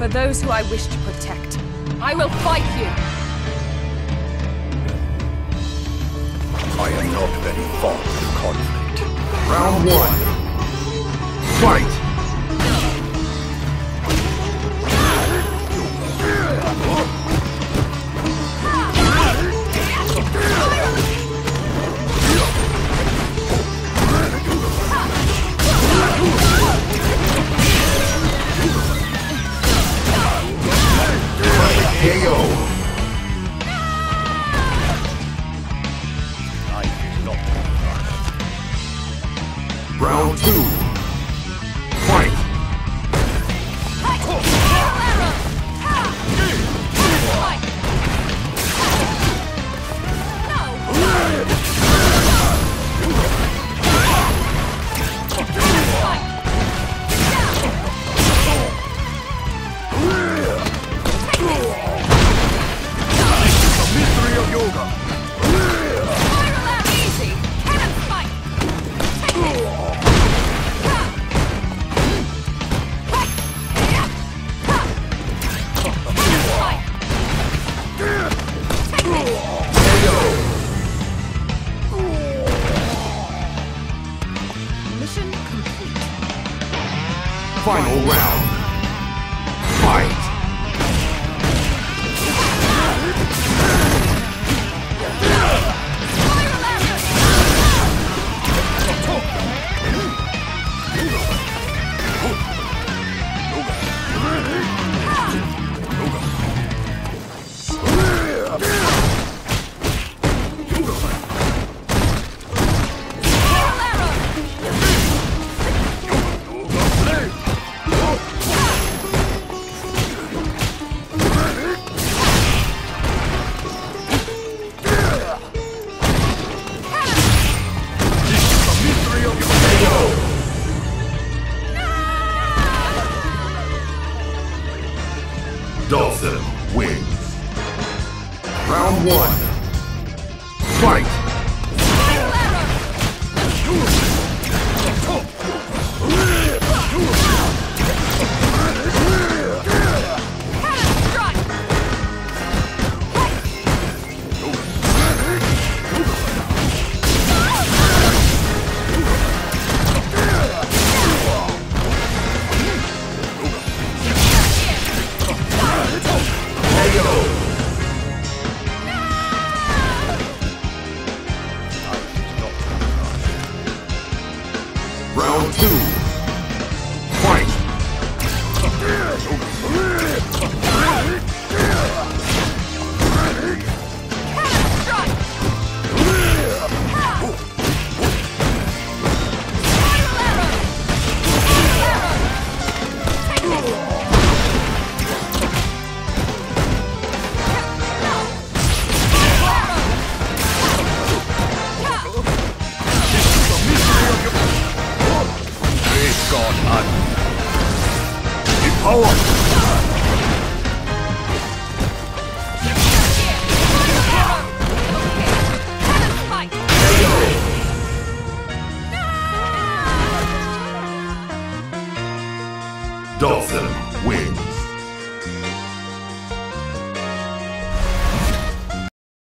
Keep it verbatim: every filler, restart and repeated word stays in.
For those who I wish to protect, I will fight you! I am not very fond of conflict. Round one. Fight! K O. Round two. Fight! Mission complete. Final round. Fight! Dhalsin wins. Round one. Fight! Round two. Fight! Power! Dhalsin